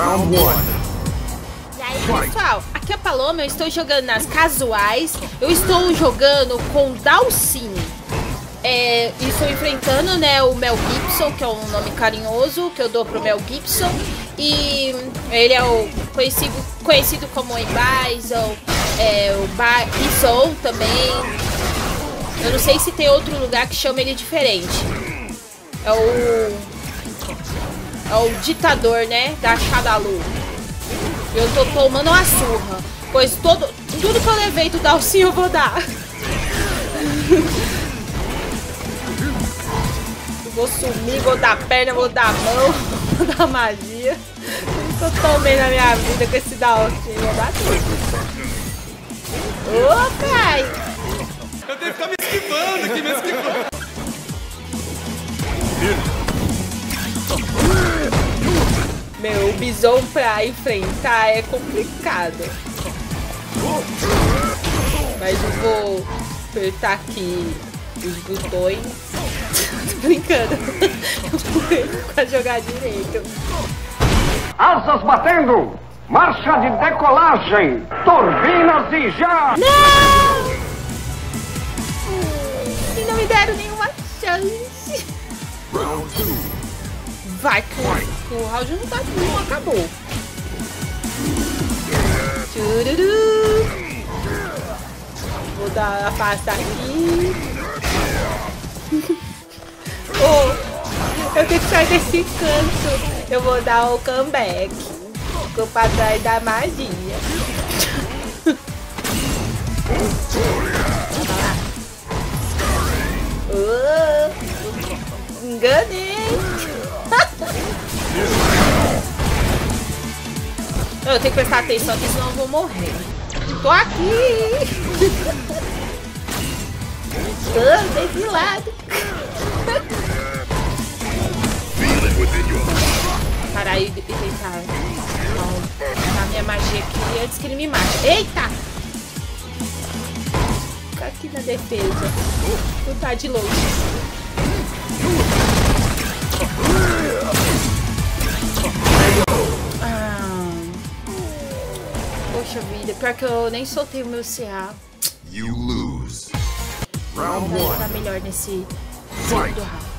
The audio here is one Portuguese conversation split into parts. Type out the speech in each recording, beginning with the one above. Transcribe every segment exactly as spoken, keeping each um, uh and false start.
Round one. E aí, pessoal, aqui é a Paloma, eu estou jogando nas casuais. Eu estou jogando com Dhalsim. É, e estou enfrentando, né, o Mel Gibson, que é um nome carinhoso que eu dou pro Mel Gibson. E ele é o conhecido, conhecido como Bison, é, o Bison também. Eu não sei se tem outro lugar que chama ele diferente. É o... É o ditador, né, da Shadaloo. Eu tô tomando uma surra, pois todo, tudo que eu levei do Dhalsim eu vou dar. Eu vou sumir, vou dar perna, vou dar mão, vou dar magia. Tudo que eu tomei na minha vida com esse Dhalsim, vou dar tudo. Ô, pai! Eu tenho que ficar me esquivando aqui, me esquivando. Meu, o Bison pra enfrentar é complicado. Mas eu vou apertar aqui os botões. Tô brincando. Eu vou pra jogar direito. Asas batendo! Marcha de decolagem! Turbinas e já! Não! E não me deram nenhuma chance. Vai, que o round não, tá, não acabou. Chururu. Vou dar a pasta aqui. Oh, eu tenho que sair desse canto. Eu vou dar o comeback. Ficou pra trás da magia. Oh, enganei. Eu tenho que prestar atenção aqui, senão eu vou morrer. Tô aqui! Tô desse lado! Parar aí e tentar a minha magia aqui antes que ele me mate. Eita! Fica aqui na defesa. Tu tá de longe. Poxa vida, pior que eu nem soltei o meu C A. You lose. Round one. Tá melhor nesse segundo round.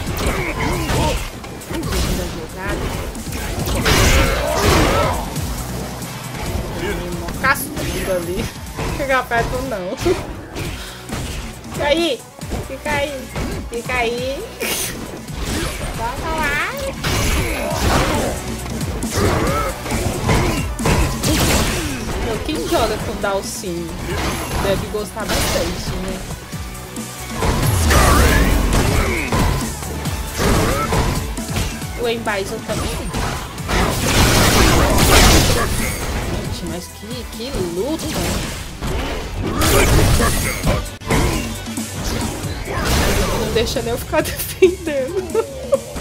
Segunda jogada. Um cascudo ali. Fica perto não. Fica aí. Fica aí. Fica aí. Bora lá. Quem joga com Dhalsim deve gostar bastante, né? O Bison também. Gente, mas que, que luta! Não deixa nem eu ficar defendendo.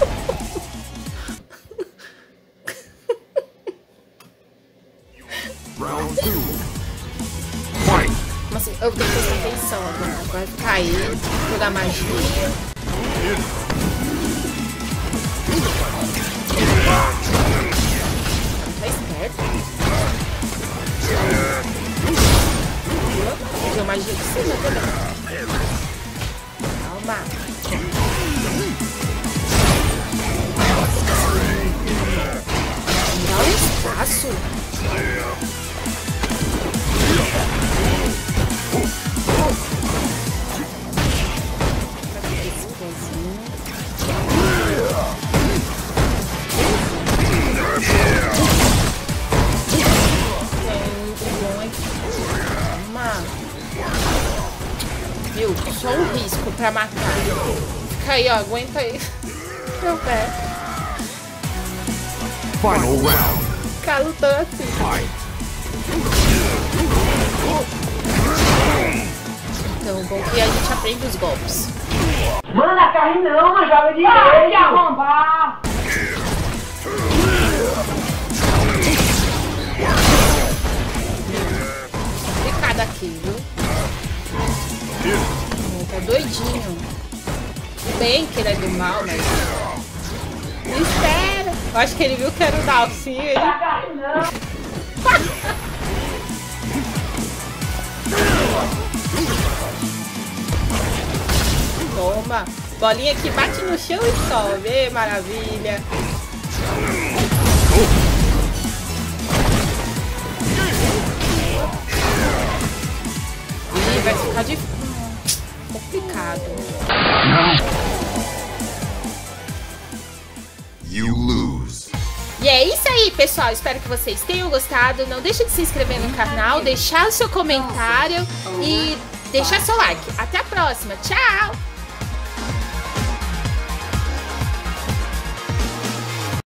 Round two. Fight. Mas assim, eu tenho que prestar atenção agora. Agora cair, jogar magia. Tá esperto. Fazer magia de cima também. Calma. Dá um espaço. Viu? Só um risco pra matar. Fica aí, ó. Aguenta aí. Meu pé. Final round. Ficar lutando assim. Fight. Então, bom que a gente aprende os golpes. Manda carne não, mas joga direito. Vai te arrombar. Complicado aqui, viu? Tá doidinho. Bem que ele é do mal, mas... Espera! Eu acho que ele viu que era o Dalcinho. Ele... Toma. Bolinha que bate no chão e sobe. Maravilha. Ih, vai ficar de... complicado. You lose. E é isso aí, pessoal. Espero que vocês tenham gostado. Não deixe de se inscrever no canal, deixar o seu comentário e deixar seu like. Até a próxima. Tchau!